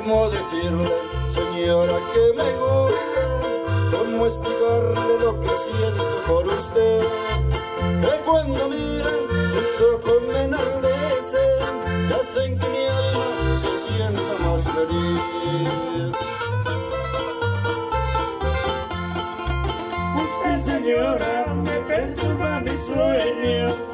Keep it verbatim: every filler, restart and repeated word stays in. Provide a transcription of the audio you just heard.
cómo decirle, señora, que me gusta, cómo explicarle lo que siento por usted, que cuando miran sus ojos me enardecen y hacen que mi alma se sienta más feliz. Usted, señora, me perturba mi sueño.